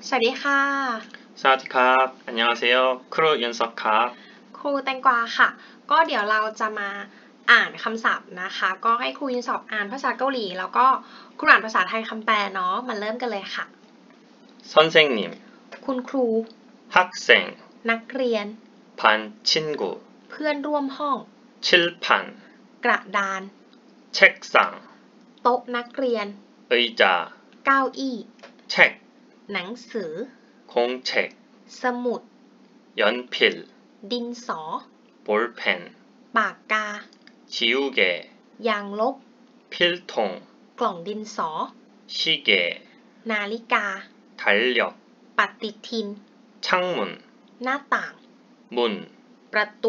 สวัสดีค่ะสวัสดีครับ안녕하세요ครูยุนซอกครับครูแตงกวาค่ะก็เดี๋ยวเราจะมาอ่านคำศัพท์นะคะก็ให้ครูยินสอบอ่านภาษาเกาหลีแล้วก็ครูอ่านภาษาไทยคำแปลเนาะมาเริ่มกันเลยค่ะ 선생님 คุณครู 학생 นักเรียน 반 친구 เพื่อนร่วมห้อง 칠판 กระดาน 책상 โต๊ะนักเรียน 의자 เก้าอี้ 책 หนังสือ 공책 สมุด 연필 ดินสอ 볼펜 ปากกา 지우개 ยางลบ 필통 กล่องดินสอ 시계 นาฬิกา 달력 ปฏิทิน 창문 หน้าต่าง 문 ประตู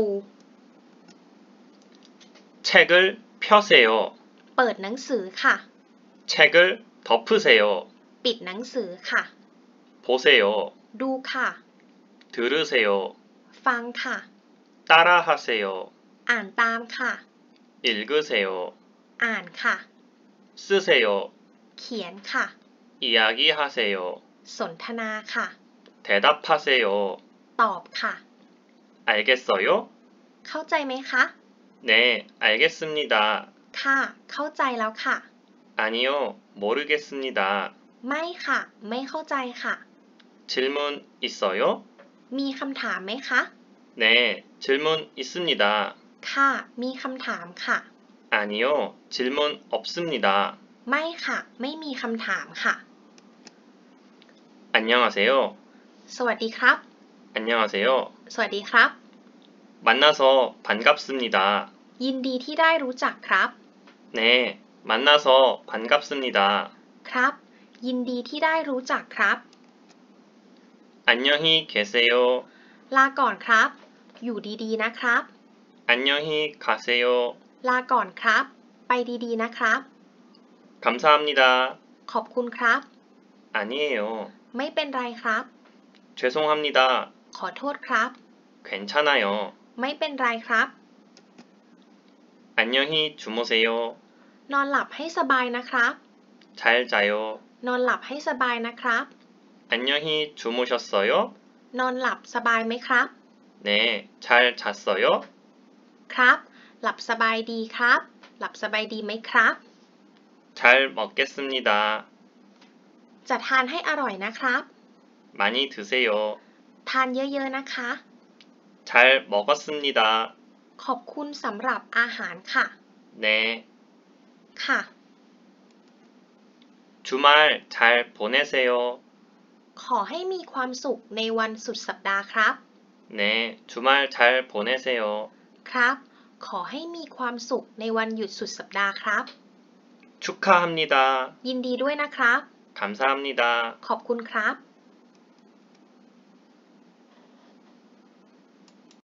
책을 펴세요 เปิดหนังสือค่ะ 책을 덮으세요 ปิดหนังสือค่ะ 보세요 ดูค่ะ 들으세요 ฟังค่ะ 따라하세요 อ่านตามค่ะ 읽으세요 อ่านค่ะ 쓰세요 เขียนค่ะ 이야기하세요 สนทนาค่ะ 대답하세요 ตอบค่ะ 알겠어요? เข้าใจไหมคะ 네, 알겠습니다. ค่ะ เข้าใจแล้วค่ะ 아니요, 모르겠습니다. ไม่ค่ะ ไม่เข้าใจค่ะ 질문 있어요? มีคำถามไหมคะ 네, 질문 있습니다. ค่ะ มีคำถามค่ะ 아니요, 질문 없습니다. ไม่ค่ะ ไม่มีคำถามค่ะ 안녕하세요. สวัสดีครับ 안녕하세요. สวัสดีครับ 만나서 반갑습니다. ยินดีที่ได้รู้จักครับ 네, 만나서 반갑습니다. ครับ ยินดีที่ได้รู้จักครับ 안녕히 계세요. ลาก่อนครับ อยู่ดีๆนะครับ 안녕히 가세요. ลาก่อนครับ ไปดีๆนะครับ 감사합니다. ขอบคุณครับ 아니에요. ไม่เป็นไรครับ 죄송합니다. ขอโทษครับ 괜찮아요. ไม่เป็นไรครับ 안녕히 주무세요. นอนหลับให้สบายนะครับ 잘 자요. นอนหลับให้สบายนะครับ 안녕히 주무셨어요? นอนหลับสบายไหมครับ 네, 잘 잤어요? ครับ หลับสบายดีครับ หลับสบายดีไหมครับ 잘 먹겠습니다. จะทานให้อร่อยนะครับ 많이 드세요. ทานเยอะๆนะคะ 잘 먹었습니다. ขอบคุณสำหรับอาหารค่ะ 네, ค่ะ 주말 잘 보내세요. ขอให้มีความสุขในวันสุดสัปดาห์ครับ 네, 주말 잘 보내세요. ครับ ขอให้มีความสุขในวันหยุดสุดสัปดาห์ครับ 축하합니다. ยินดีด้วยนะครับ 감사합니다. ขอบคุณครับ